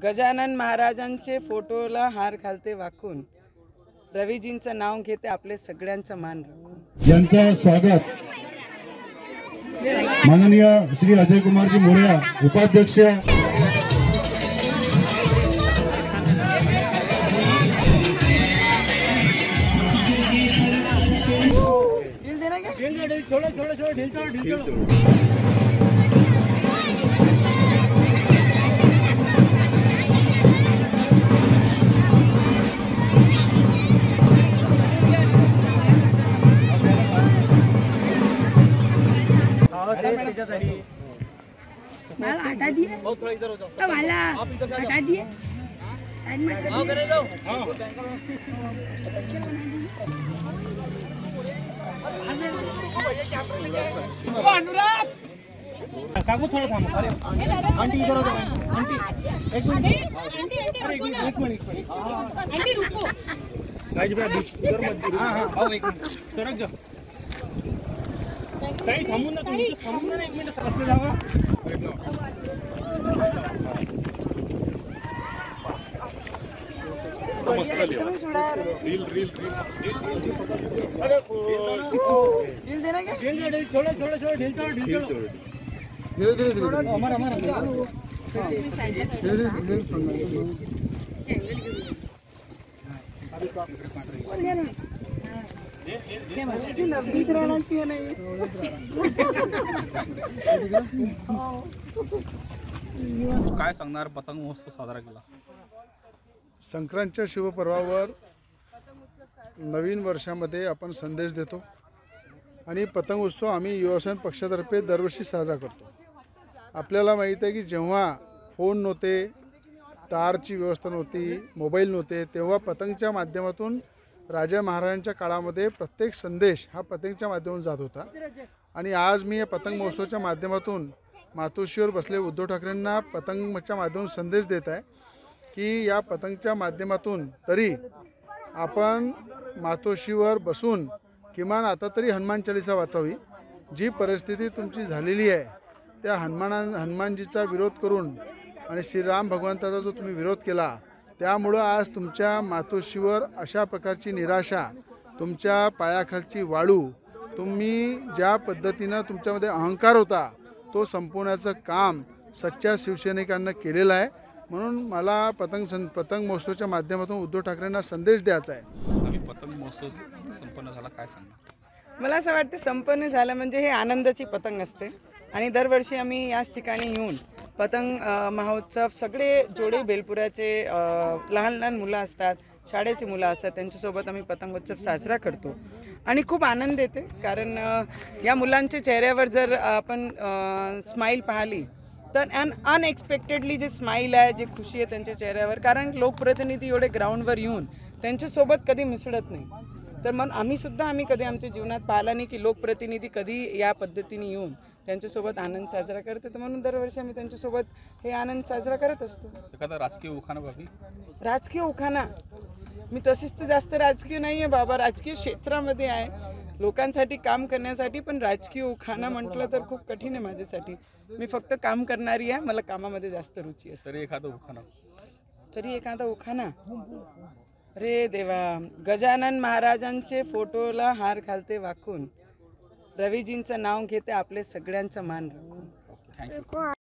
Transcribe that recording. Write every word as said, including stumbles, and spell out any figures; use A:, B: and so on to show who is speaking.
A: गजानन महाराजांचे फोटोला हार घालते वाकून, रवीजींचं नाव घेते आपले सगळ्यांचा मान राखून।
B: यांचं स्वागत माननीय श्री अजय कुमारजी मोरया उपाध्यक्ष
C: थोड़ा थोड़ा थोड़ा ढील चलो ढील चलो
D: माला हटा दिए बहुत थोड़ा इधर हो जाओ तो माला हटा दिए आओ करे जाओ
C: अनुराग काकू थोड़ा थामो अरे आंटी इधर हो जाओ आंटी एक मिनट आंटी आंटी एक मिनट एक मिनट आंटी रुको गाइस भाई इधर मत हां हां आओ एक मिनट सरक जाओ काही थांबून ना तुम्ही थांबून ना एक मिनिट सरकले जावा
B: मस्त रील रील रील
C: अरे ढील देना क्या ढील दे थोड़ा थोड़ा थोड़ा ढील चलो ढील चलो
B: धीरे धीरे धीरे
C: हमारा हमारा
B: धीरे
E: काय सांगणार पतंग महोत्सव साजरा केला।
F: संक्रांतच्या शुभपर्वावर नवीन वर्षामध्ये आपण संदेश देतो आणि पतंग उत्सव आम्ही युवासेना पक्षातर्फे दरवर्षी साजरा करतो। आपल्याला माहीत आहे की जेव्हा फोन नव्हते, तारची व्यवस्था नव्हती, मोबाईल नव्हते, तेव्हा पतंगच्या माध्यमातून राजा महाराजांच्या काळामध्ये प्रत्येक संदेश हा पतंगच्या माध्यमातून जात होता। आणि आज मी या पतंग महोत्सवाच्या माध्यमातून मातोश्रीवर बसले उद्धव ठाकरेंना पतंगच्या माध्यमातून संदेश देत आहे की या पतंगच्या माध्यमातून तरी आपण मातोश्रीवर बसून किमान आता तरी हनुमान चालीसा वाचावी। जी परिस्थिती तुमची झालेली आहे त्या हनुमाना हनुमानजीचा विरोध करून आणि श्रीराम भगवंताचा जो तुम्ही विरोध केला त्यामुळं आज तुमच्या मातोश्रीवर अशा प्रकारची निराशा, तुमच्या पायाखालची वाळू, तुम्ही ज्या पद्धतीनं तुमच्यामध्ये अहंकार होता तो संपवण्याचं काम सच्च्या शिवसैनिकांना केलेलं आहे। म्हणून मला पतंग सं पतंग महोत्सवाच्या माध्यमातून उद्धव ठाकरेंना संदेश द्यायचा आहे।
E: पतंग महोत्सव संपन्न झाला, काय सांगणार?
A: मला असं वाटतं संपन्न झालं म्हणजे हे आनंदाची पतंग असते आणि दरवर्षी आम्ही याच ठिकाणी येऊन पतंग महोत्सव सगळे जोडे बेलपुराचे लहान लहान मुलं असतात, शाळेची मुलं असतात, त्यांच्यासोबत आम्ही पतंगोत्सव साजरा करतो आणि खूप आनंद येते। कारण या मुलांच्या चेहऱ्यावर जर आपण स्माईल पाहिली तर अन अनएक्सपेक्टेडली जे स्माईल आहे, जे खुशी आहे त्यांच्या चेहऱ्यावर, कारण लोकप्रतिनिधी एवढे ग्राउंडवर येऊन त्यांच्यासोबत कधी मिसळत नाही। तर मग आम्ही सुद्धा आम्ही कधी आमच्या जीवनात पाहिला नाही की लोकप्रतिनिधी कधी या पद्धतीने येऊन त्यांच्यासोबत आनंद साजरा करते। तर म्हणून दरवर्षी आम्ही त्यांच्यासोबत हे आनंद साजरा करत असतो।
E: एखादा राजकीय उखाणा बाबी?
A: राजकीय उखाणा मी तशीच तर जास्त राजकीय नाही आहे बाबा, राजकीय क्षेत्रामध्ये आहे, लोकांसाठी काम करण्यासाठी, पण राजकीय उखाणा म्हटलं तर खूप कठीण आहे माझ्यासाठी। मी फक्त काम करणारी आहे, मला कामामध्ये जास्त रुची असते।
E: तरी एखादा उखाणा
A: तरी एखादा उखाणा रे देवा, गजानन महाराजांचे फोटोला हार घालते वाकून, रवीजींचं नाव घेते आपले सगळ्यांचा मान राखून।
E: थँक्यू।